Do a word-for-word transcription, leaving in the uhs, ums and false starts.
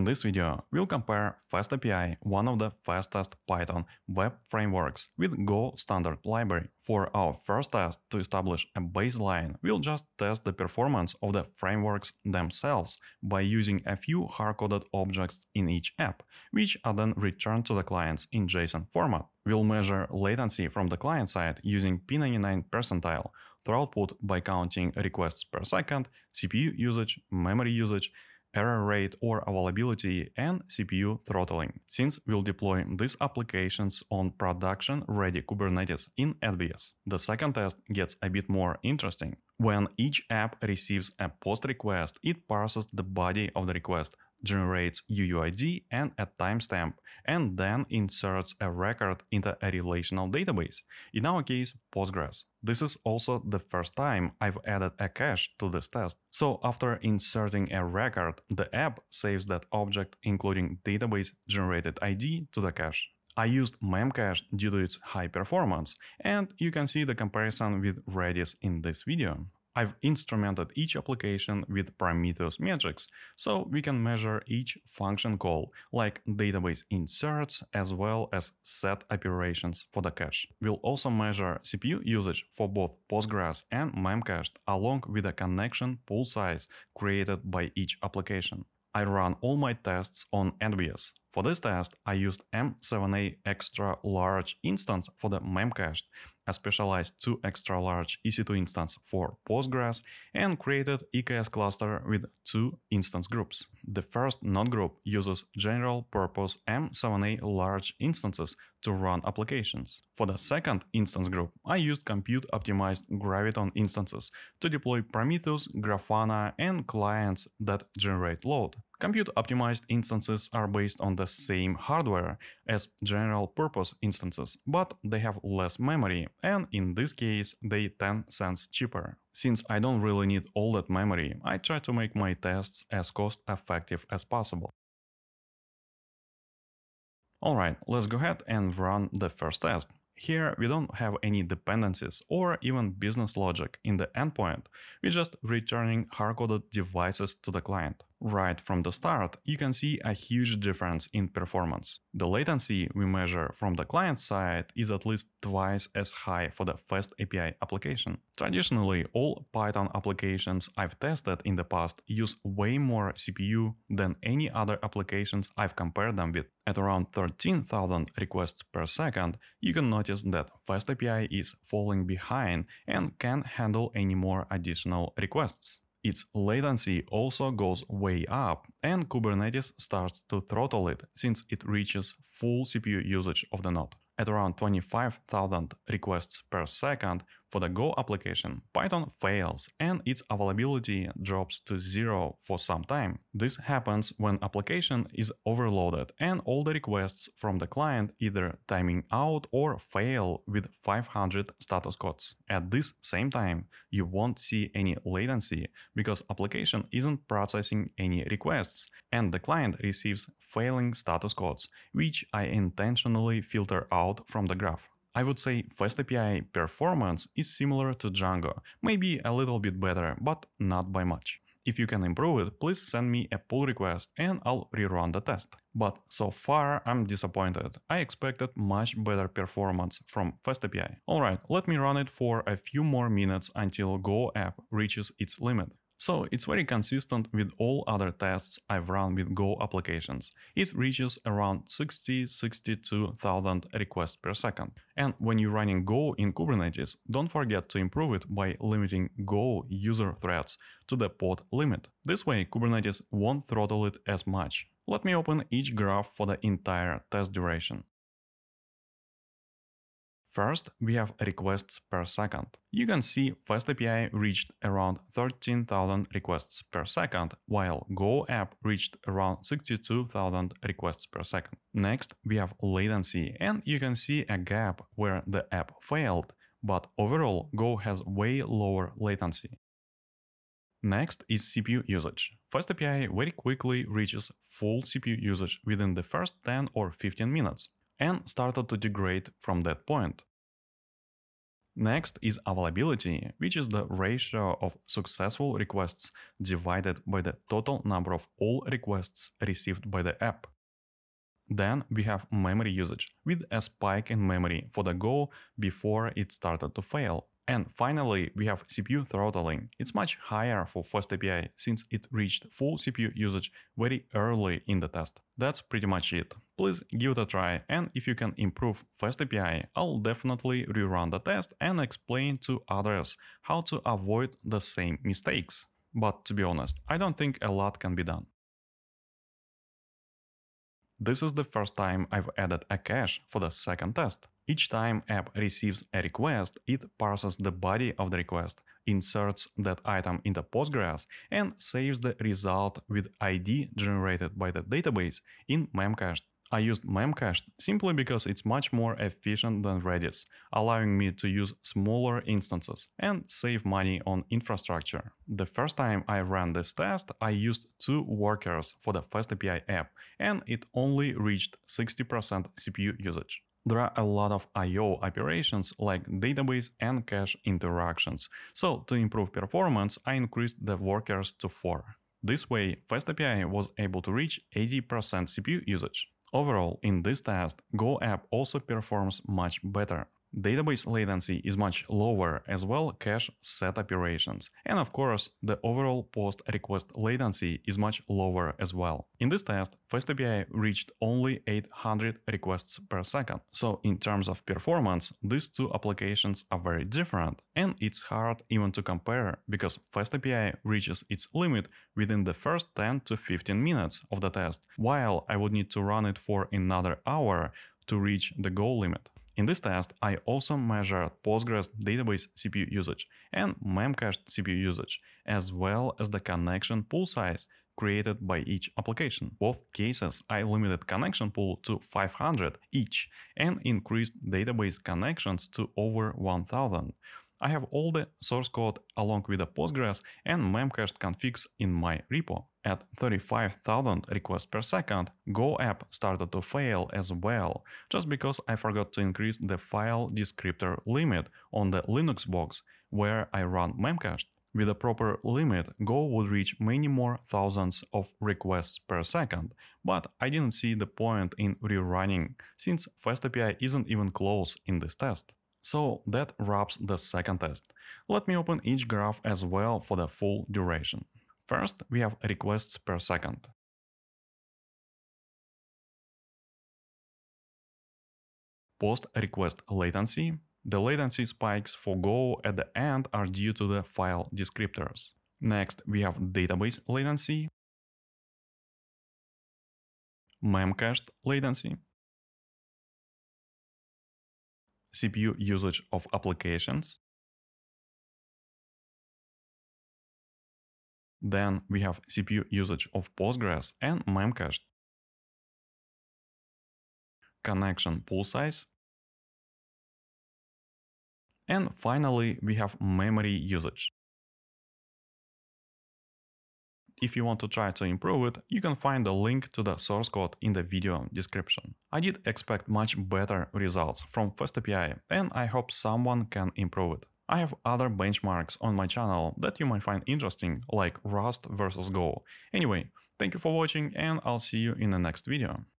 In this video, we'll compare FastAPI, one of the fastest Python web frameworks, with Go standard library. For our first test to establish a baseline, we'll just test the performance of the frameworks themselves by using a few hard-coded objects in each app, which are then returned to the clients in JSON format. We'll measure latency from the client side using P ninety-nine percentile, throughput by counting requests per second, C P U usage, memory usage, error rate or availability, and C P U throttling, since we'll deploy these applications on production-ready Kubernetes in A W S. The second test gets a bit more interesting. When each app receives a POST request, it parses the body of the request, generates U U I D and a timestamp, and then inserts a record into a relational database, in our case Postgres. This is also the first time I've added a cache to this test. So after inserting a record, the app saves that object including database generated I D to the cache. I used Memcache due to its high performance, and you can see the comparison with Redis in this video. I've instrumented each application with Prometheus metrics, so we can measure each function call, like database inserts as well as set operations for the cache. We'll also measure C P U usage for both Postgres and Memcache, along with a connection pool size created by each application. I run all my tests on A W S. For this test, I used M seven A extra large instance for the Memcache, a specialized two extra large E C two instance for Postgres, and created E K S cluster with two instance groups. The first node group uses general purpose M seven A large instances to run applications. For the second instance group, I used compute optimized Graviton instances to deploy Prometheus, Grafana, and clients that generate load. Compute optimized instances are based on the same hardware as general purpose instances, but they have less memory, and in this case they ten cents cheaper. Since I don't really need all that memory, I try to make my tests as cost effective as possible. Alright, let's go ahead and run the first test. Here we don't have any dependencies or even business logic in the endpoint, we're just returning hard-coded devices to the client. Right from the start, you can see a huge difference in performance. The latency we measure from the client side is at least twice as high for the FastAPI application. Traditionally, all Python applications I've tested in the past use way more C P U than any other applications I've compared them with. At around thirteen thousand requests per second, you can notice that FastAPI is falling behind and can't handle any more additional requests. Its latency also goes way up, and Kubernetes starts to throttle it since it reaches full C P U usage of the node. At around twenty-five thousand requests per second for the Go application, Python fails and its availability drops to zero for some time. This happens when application is overloaded and all the requests from the client either timing out or fail with five hundred status codes. At this same time, you won't see any latency because application isn't processing any requests and the client receives failing status codes, which I intentionally filter out from the graph. I would say FastAPI performance is similar to Django, maybe a little bit better, but not by much. If you can improve it, please send me a pull request and I'll rerun the test. But so far I'm disappointed. I expected much better performance from FastAPI. Alright, let me run it for a few more minutes until Go app reaches its limit. So it's very consistent with all other tests I've run with Go applications. It reaches around sixty to sixty-two thousand requests per second. And when you're running Go in Kubernetes, don't forget to improve it by limiting Go user threads to the pod limit. This way Kubernetes won't throttle it as much. Let me open each graph for the entire test duration. First, we have requests per second. You can see FastAPI reached around thirteen thousand requests per second, while Go app reached around sixty-two thousand requests per second. Next, we have latency, and you can see a gap where the app failed, but overall Go has way lower latency. Next is C P U usage. FastAPI very quickly reaches full C P U usage within the first ten or fifteen minutes. And started to degrade from that point. Next is availability, which is the ratio of successful requests divided by the total number of all requests received by the app. Then we have memory usage, with a spike in memory for the Go before it started to fail. And finally, we have C P U throttling. It's much higher for FastAPI since it reached full C P U usage very early in the test. That's pretty much it. Please give it a try, and if you can improve FastAPI, I'll definitely rerun the test and explain to others how to avoid the same mistakes. But to be honest, I don't think a lot can be done. This is the first time I've added a cache for the second test. Each time app receives a request, it parses the body of the request, inserts that item into Postgres, and saves the result with I D generated by the database in Memcached. I used Memcached simply because it's much more efficient than Redis, allowing me to use smaller instances and save money on infrastructure. The first time I ran this test, I used two workers for the FastAPI app, and it only reached sixty percent C P U usage. There are a lot of I O operations like database and cache interactions, so to improve performance, I increased the workers to four. This way, FastAPI was able to reach eighty percent C P U usage. Overall, in this test, Go app also performs much better. Database latency is much lower, as well cache set operations. And of course, the overall post request latency is much lower as well. In this test, FastAPI reached only eight hundred requests per second. So in terms of performance, these two applications are very different, and it's hard even to compare because FastAPI reaches its limit within the first ten to fifteen minutes of the test, while I would need to run it for another hour to reach the Go limit. In this test, I also measured Postgres database C P U usage and Memcached C P U usage, as well as the connection pool size created by each application. Both cases, I limited connection pool to five hundred each and increased database connections to over one thousand. I have all the source code along with the Postgres and Memcached configs in my repo. At thirty-five thousand requests per second, Go app started to fail as well, just because I forgot to increase the file descriptor limit on the Linux box where I run Memcached. With a proper limit, Go would reach many more thousands of requests per second, but I didn't see the point in rerunning, since FastAPI isn't even close in this test. So that wraps the second test. Let me open each graph as well for the full duration. First, we have requests per second. Post-request latency. The latency spikes for Go at the end are due to the file descriptors. Next, we have database latency, Memcached latency, C P U usage of applications. Then we have C P U usage of Postgres and Memcached, connection pool size, and finally we have memory usage. If you want to try to improve it, you can find the link to the source code in the video description. I did expect much better results from FastAPI, and I hope someone can improve it. I have other benchmarks on my channel that you might find interesting, like Rust versus Go. Anyway, thank you for watching, and I'll see you in the next video.